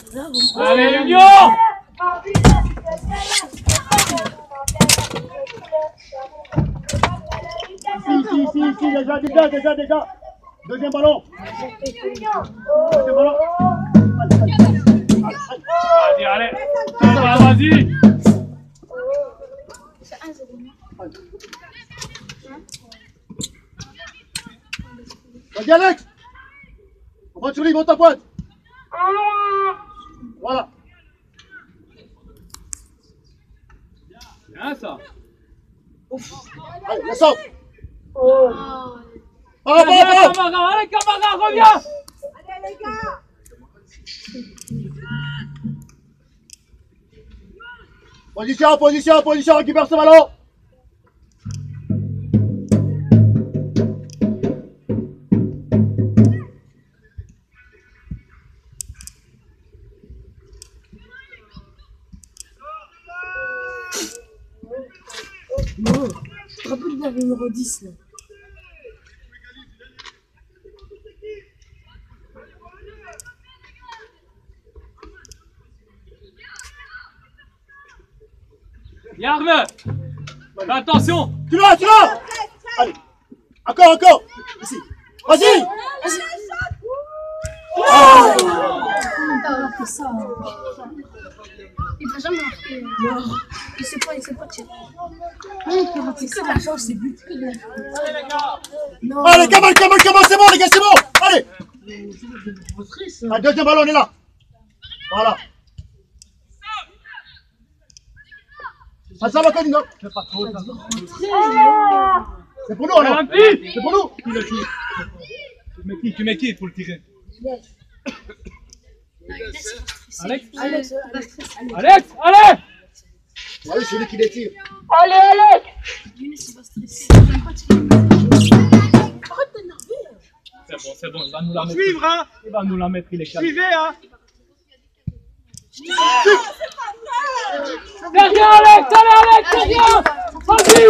Allez, l'Union! Si, déjà. Deuxième ballon. Deuxième ballon. Vas-y, allez. Vas-y. Vas-y, Alex. On va sur lui, monte ta pointe. Voilà. Bien ça. Allez, descends. Allez, Camara, reviens. Allez, les gars. Position, récupère ce ballon. Non, je te rappelle vers le numéro 10 là. Yarme. Attention. Tu l'as. Allez. Encore. Ici. Vas-y. C'est ça. Il va jamais marquer. Non. Il sait pas tirer. C'est que de la chance, c'est but. Non. Allez, Kamal, c'est bon les gars, c'est bon. Allez. Ah, deuxième ballon, on est là. Voilà. Ah, ça va, Colin, non? C'est pour nous, alors. C'est pour nous. Tu mets qui pour le tirer? Alex, allez! Allez, c'est lui qui les tire. Allez, Alex. Younes, il va stresser. Il va pas tirer. Arrête d'énerver. C'est bon, il va nous la mettre. Suivre, hein. Il va nous la mettre, il est calme. Suivez, hein. Derrière Alex, derrière! Vas-y!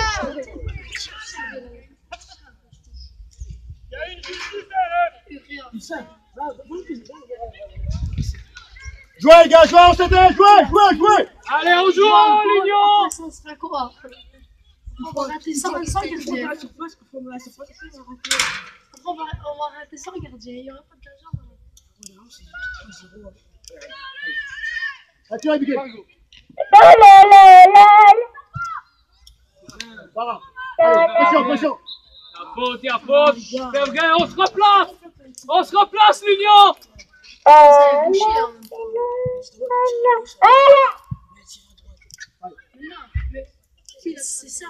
Jouez, les gars, on s'aide, jouez. Allez, on joue, l'Union! Ça sera quoi? On va rater sans gardien. On va rater sans gardien. Il n'y aura pas de gardien. Attends, Abigail. Voilà. Allez, pression. Il y a faute. C'est vrai, on se replace, l'Union! C'est ça.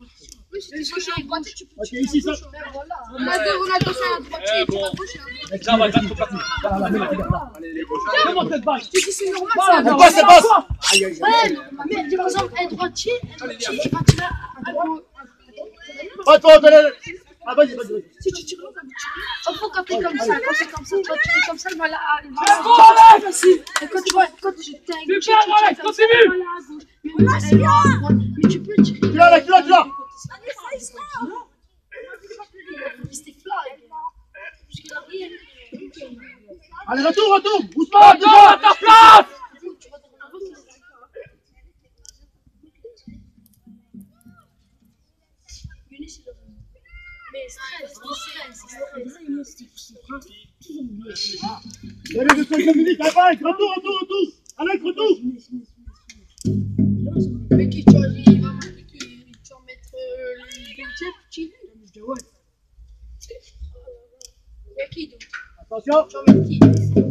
Ok, ici, ça. On a deux ça à droite. Bon. Ça va, ça va. Comment cette balle? C'est normal. Elle passe. Aïe. Mais par exemple, un droitier, il va tirer à droite. Pas de faute, allez. Ah, vas-y. Si tu tires là, il faut capter comme ça. Quand c'est comme ça, tu vas tirer comme ça, il va là. Facile. Et quand tu vois, quand tu Super, Alex, continue. Mais tu peux tirer. Tu l'as. Allez, retour. Ousmane, Attends, à ta place! Allez, de 5 minutes, Alex, retour. Alex, retour. Mais qui tu vas mettre le gardien pour tirer? Je dis ouais. Il y a qui donc? Attention. Tu vas mettre qui?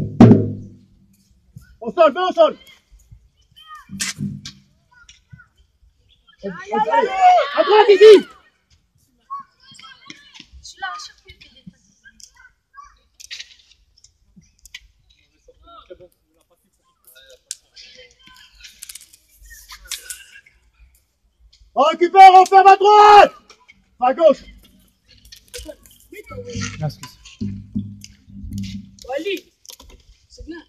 Au sol. Allez, à droite, ici. Celui-là, à chaque fois, il fait des tasses. On récupère, on ferme à droite. À gauche. Wally, c'est bien.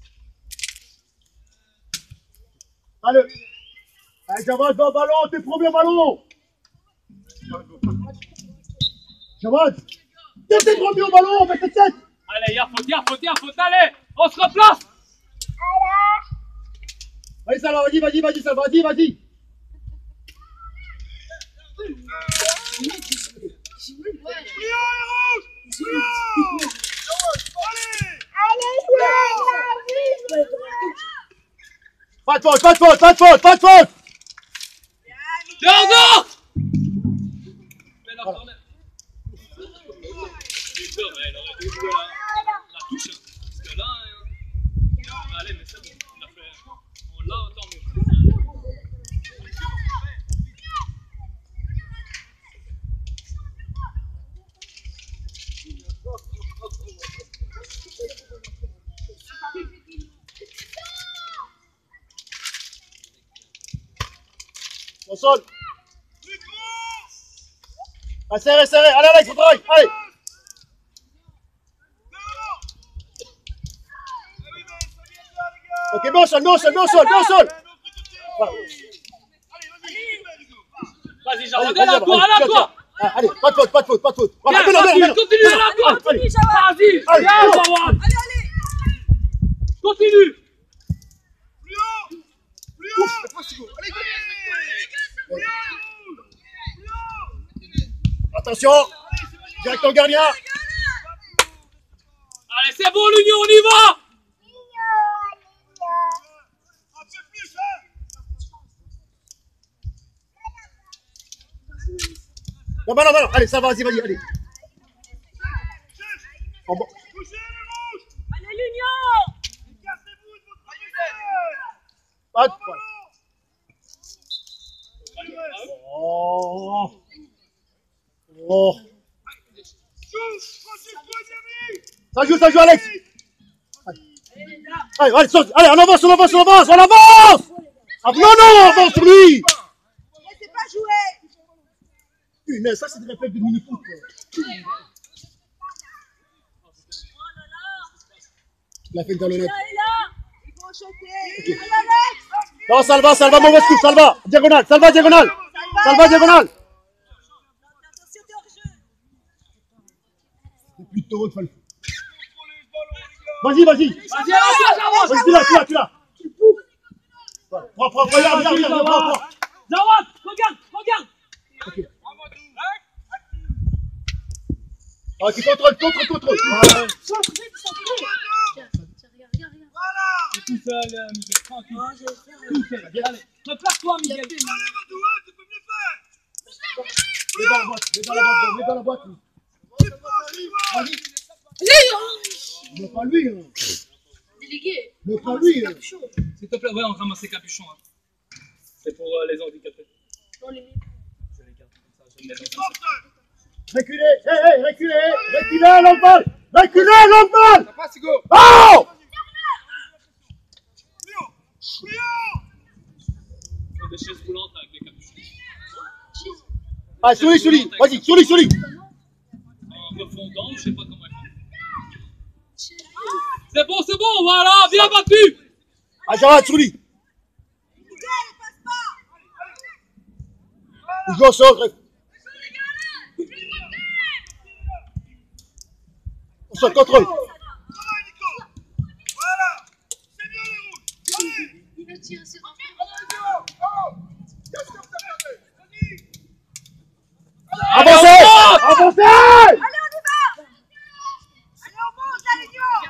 Allez. Allez, Javad, va au ballon, tes premiers ballons. Javad, t'es premier au ballon, on fait cette tête. Allez, il y a faute, allez! On se replace! Salva, vas-y, Salva, vas-y. Pas de faute, pas de faute. Dehors! Mais la corner. J'ai peur, mais elle aurait dû jouer là. La touche, hein. Parce que là, allez, mais c'est bon. On l'a fait. On l'a, tant mieux. Au sol. Ah, serré. Allez, Alex, on travaille. Allez. Ok, mets au sol. Voilà. Vas-y, Jean, à toi. Allez, pas de faute. Voilà, Viens, continue, à toi. Vas-y, allez, viens, Jawad. Continue. Attention. Directeur gardien. Allez, c'est bon, l'Union, on y va. Non, allez, ça va, vas-y, allez. Oh, bon. Allez, l'Union! Pas de faute. Oh. Ça joue, Alex. Allez, on avance. Ah, non, on avance sur lui. Laissez pas jouer! Punaise, ça c'est des réflexes de mini-foot. Il a fait le talonnette. Ils vont choquer! Allez, Alex! Non, Salva, mauvaise coupe, Salva. Diagonale. Salva, diagonale. Attention, t'es hors jeu! C'est plutôt il faut le faire. Vas-y. Vas-y, à toi, Jawad. Tu l'as. Prends, regarde. Jawad, regarde. Ok. Ah, tu contrôles. Voilà. C'est tout seul, Miguel. Tranquille. Tout seul. Allez, prépare-toi, Miguel. Mets dans la boîte. Vas-y. Mais pas lui. Délégué. Mais pas lui. S'il te plaît, ouais, on ramasse les capuchons. Hein. C'est pour les handicapés. Non, les mecs. Je les garde comme ça, je les mets dans un sac. Reculez, l'handball. Ça passe, Hugo. Oh! Des chaises roulantes avec les capuchons. Ah, sur lui. Vas-y, sur lui. En refondant, je sais pas comment elle fait. C'est bon, voilà, bien battu. Ah, Jawad, sur lui. Il joue au sol, bref. Au sol, contrôle. Il va tirer ses enfants. Avancez. Allez, on y va! Allez, on monte, la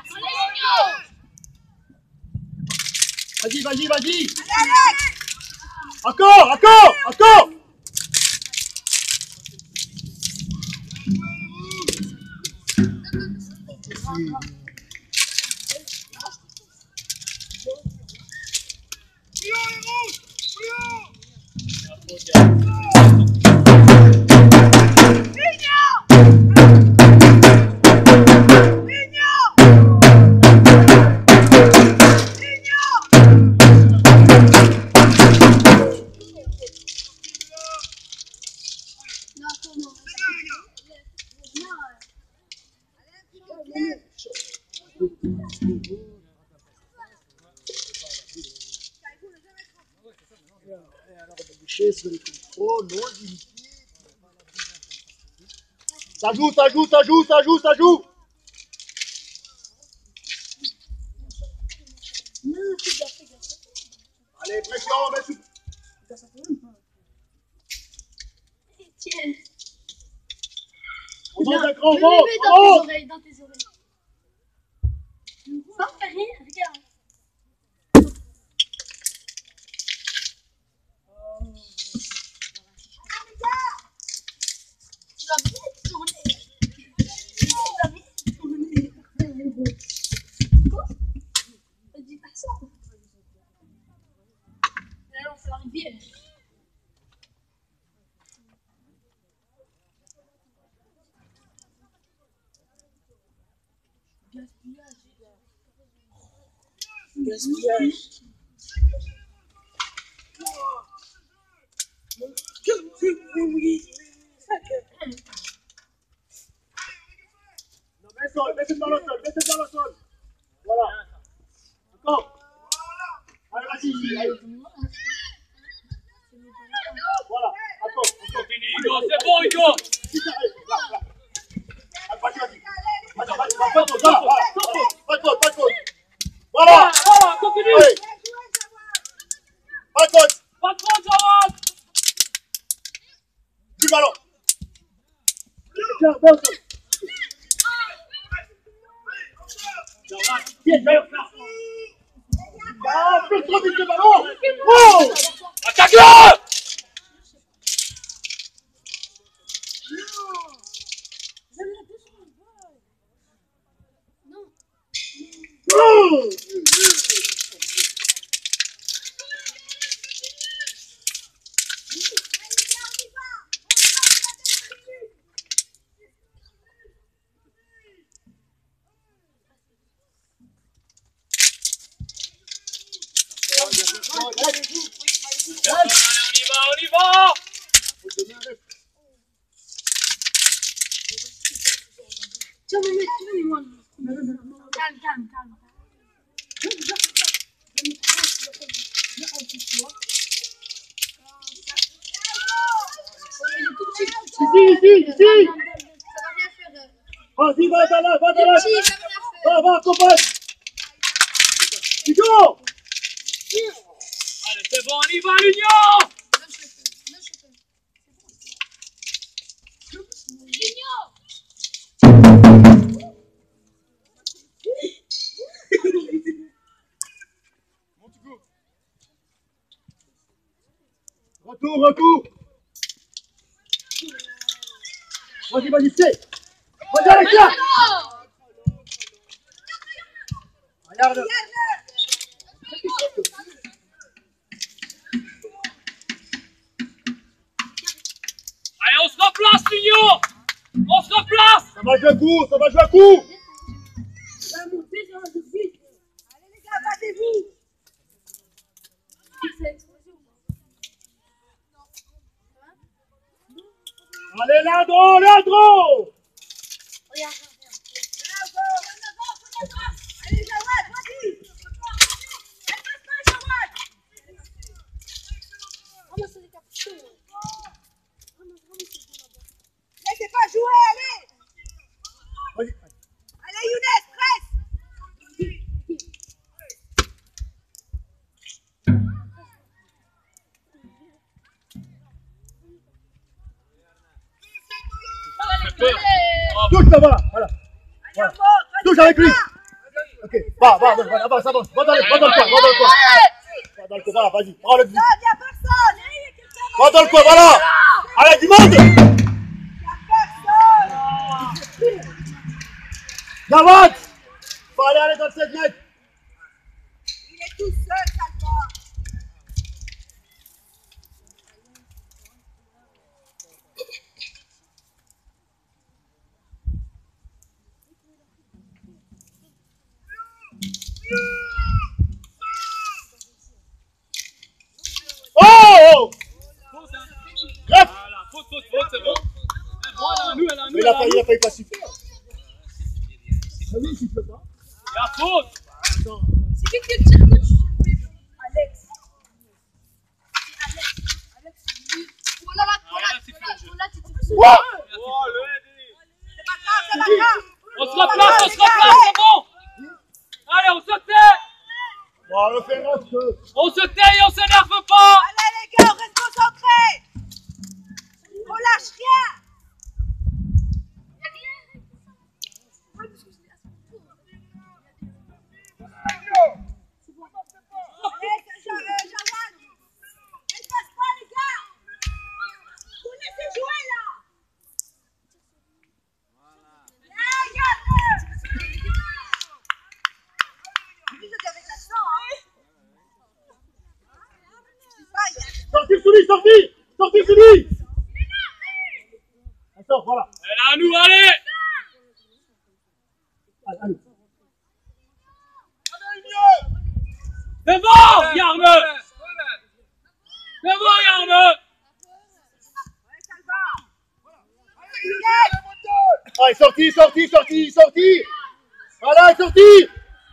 L'Union! Vas-y. Allez, Alex! Encore. Sur les contrôles, non, ça joue. Allez, Tiens. On monte un Je grand, le monte, mets dans tes monte. oreilles, dans tes oreilles. Ça fait rien, regarde. Tu vas bien tourner. Tu vas bien tourner. Quoi? Dis pas ça. Là, on fait la rivière. Gaspillage. Non, mets dans le sol. Voilà. Encore. Allez, vas-y. Allez. Voilà. Encore. Continue, Hugo, c'est bon, Hugo. Voilà. Voilà, continue. Allez. Pas de faute. Pas trop, Jawad. Du ballon. Tiens, bon sol. Tiens, plus trop vite le ballon. Oh. Attaque-le. Oh. Allez, on y va. Tiens, mais tourne-moi. Calme. Ici. Ça va rien faire. Vas-y, va dans là. Petit, ça va rien faire. Va, accompagne. Hugo. Allez, c'est bon, on y va, l'Union. Retour. Vas-y, c'est. Vas-y, allez, tiens. Regarde. Allez, on se replace, l'Union. On se replace. Ça va jouer un coup. Allez les gars, battez-vous. Allez, Leandro. Regarde. Allez, Jawad, vas-y. Passe pas, Jawad. Ramasse les capuchons. Laissez pas jouer, allez. Vas-y. Allez, Younes, presse. Touche là-bas. Voilà. Touche avec lui. Ok. Va, avance. Va dans le coin. Voilà, vas-y. Prends le but. Non, il n'y a personne. Il y a quelqu'un. Va dans le coin, voilà. Allez, du monde. Il n'y a personne. Jawad. Faut aller dans le 7 mètres. Il est tout seul, Salva. Oh. Bref. Voilà, faute, c'est bon. Elle a un nous. Mais il a failli pas siffler. Ah oui, il siffle pas. Il y a faute. C'est qui le tire, coach? Alex. Quoi? Oh, le Eddie. C'est pas grave. On se replace, c'est bon. Allez, on se tait. Bon, le fait reste. On se tait, on s'énerve pas. Allez les gars, on reste concentrés. On lâche rien. Jawad, elle passe pas les gars. Vous laissez jouer là. Sortez celui, sortez. Sortez celui. Attends, voilà. Elle est à nous, allez. Allez. Devant, Yarne. Devant, Yarne. Allez, sorti, sorti, sorti, sorti. Voilà, sorti.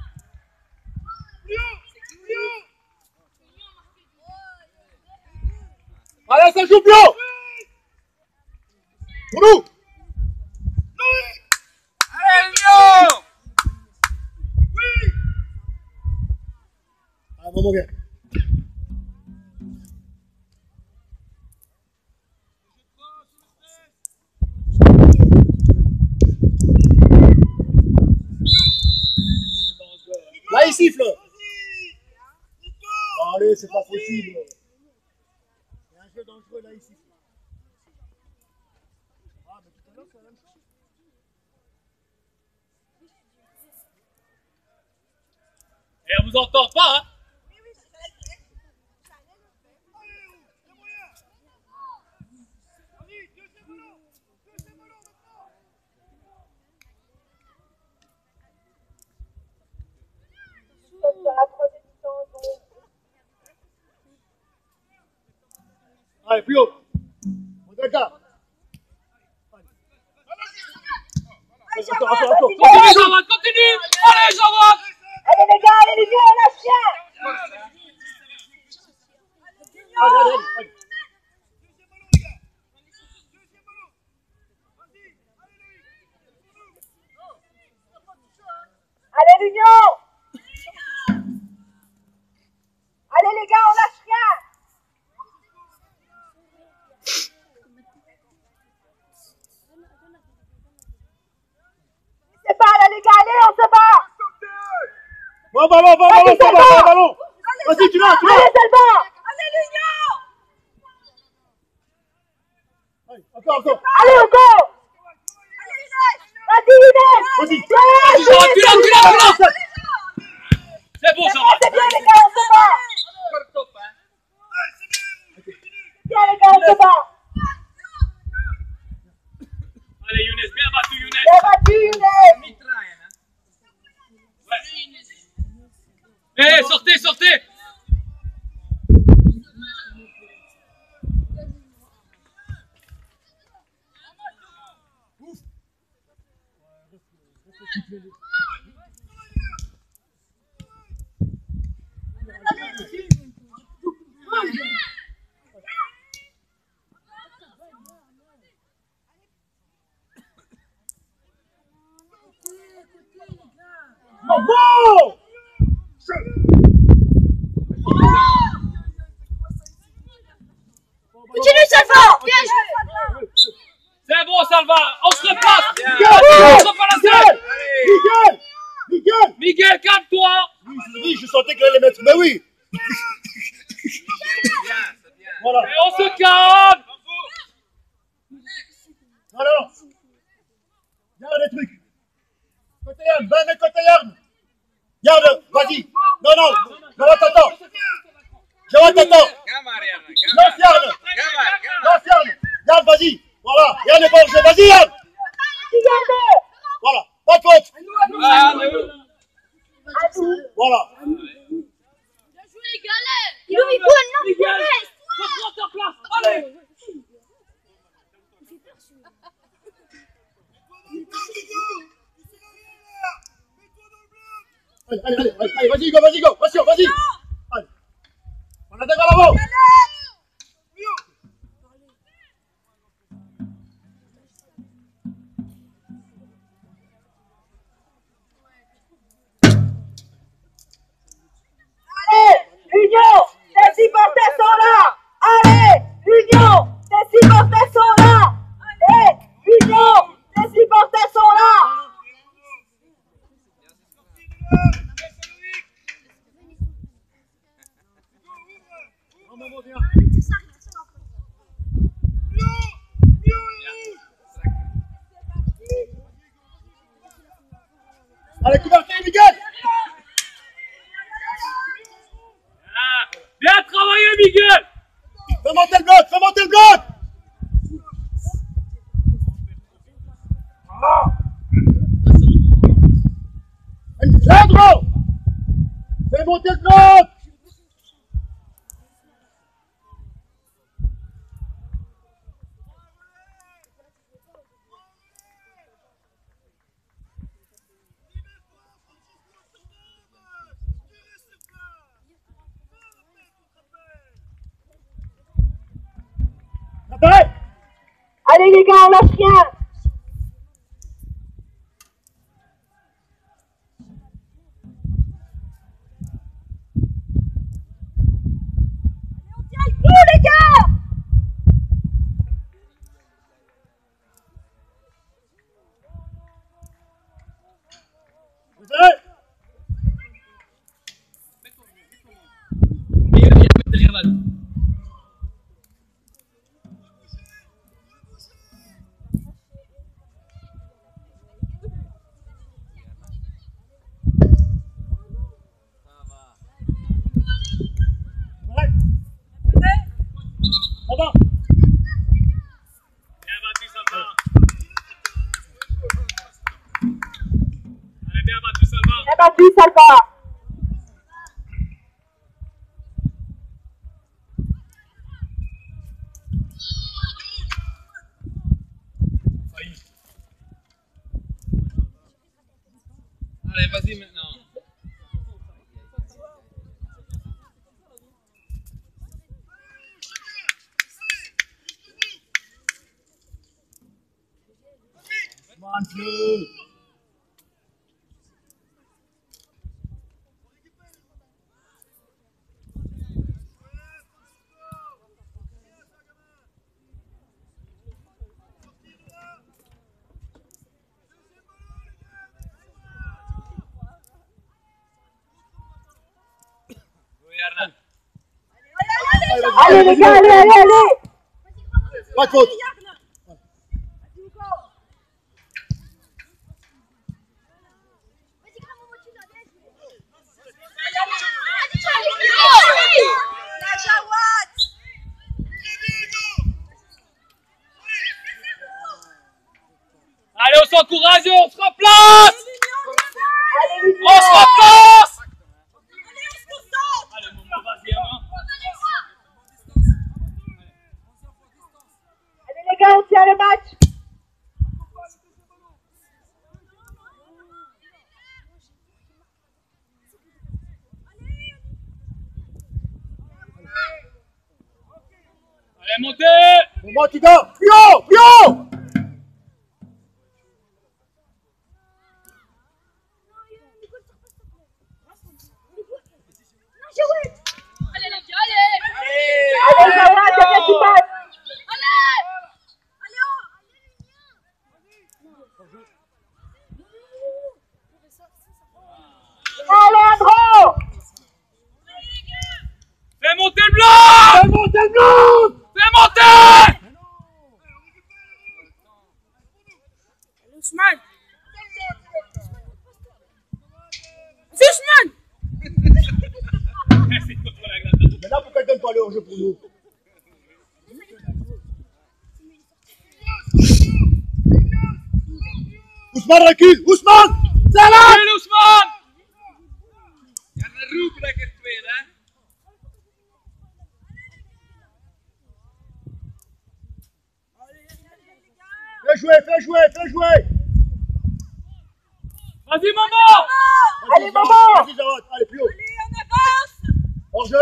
Allez, ça joue bien. Pour nous. Allez, Lyon. Ah, maman, viens. Là, il siffle. Allez, c'est pas possible. Il y a un jeu dangereux, là, il siffle. Ah, mais tout à l'heure, c'est la même chose. Et on vous entend pas, hein. Allez, plus haut. On décale. Attends. Continue, Jawad, continue. Allez, Jawad. Allez les gars, allez les gars, on lâche rien. Allez. Allez l'union. Allez les gars, on lâche rien. C'est pas là les gars, allez, on se bat. Bon ballon, ballon. Vas-y, tu l'as. Allez Salva. Allez l'union. Encore. Allez encore. Vas-y Inès. Vas-y. Jawad, tu l'as. C'est bon, Jawad. C'est bien les gars, on se bat. Bien les gars, on se bat. Allez, Younes, bien battu, Younes. Bien battu Inès. Ouais. Eh, sortez. Bravo. Continue Salva. Bien joué. C'est bon, Salva. On se replace. Miguel. Miguel, calme-toi. Oui, je sentais qu'il allait mettre. Mais oui. Voilà. Et on se calme. Alors. Garde les trucs. Côté Yarn, côté Yarn. Garde, vas-y. Non. Jawad, t'attends. Lance Yarn. Yarn, vas-y. Voilà. Yarn est pas en jeu. Vas-y, Yarn. Voilà. Pas de faute. Voilà. Il ouvre, il coule, non, il Miguel, reste. reprends ta place. Allez. Allez, vas-y, go. Vas-y. Allez. On a des balles avant. Miguel. Fais monter le bloc, fais monter le bloc. Sandro, fais monter le bloc. Allez les gars, on lâche rien. On tient le coup les gars. Battu, Salva. Allez, vas-y maintenant. Allez les gars, allez. Pas de faute. Allez, on s'encourage, on se replace. Allez, On se replace. Allez, maman, vas-y, maman. allez les gars, on tient le match. Allez, montez. Moment, tu gars. Plus haut, plus haut. Allez, ça va, c'est bien qui passe. Allez, Andro. Fais monter le bloc. Fais monter le bloc. Fais monter. Ousmane. C'est Ousmane. C'est contre la glace. Mais là, pourquoi elle donne pas le hors-jeu pour nous? Ousmane recule. Ousmane. Salah. Allez, Ousmane. Roep lekker twee, hè? Fais jouer, fais jouer, fais jouer. Vas-y, maman. Allez, maman. Vas-y, Jarod. Allez, plus haut. Allez, on avance. Hors-jeu.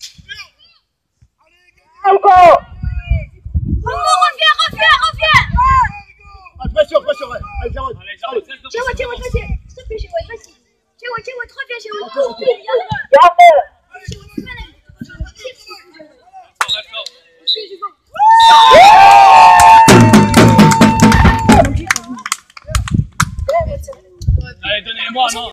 Encore. Reviens. Ah, pression, pression, ouais. Allez, Jarod. Allez, Jarod, cesse de Chez moi, vas-y. S'il te plaît, chez moi, vas-y. Chez moi, reviens, chez moi. Ok, ok. Garde. Allez, donnez-moi, non.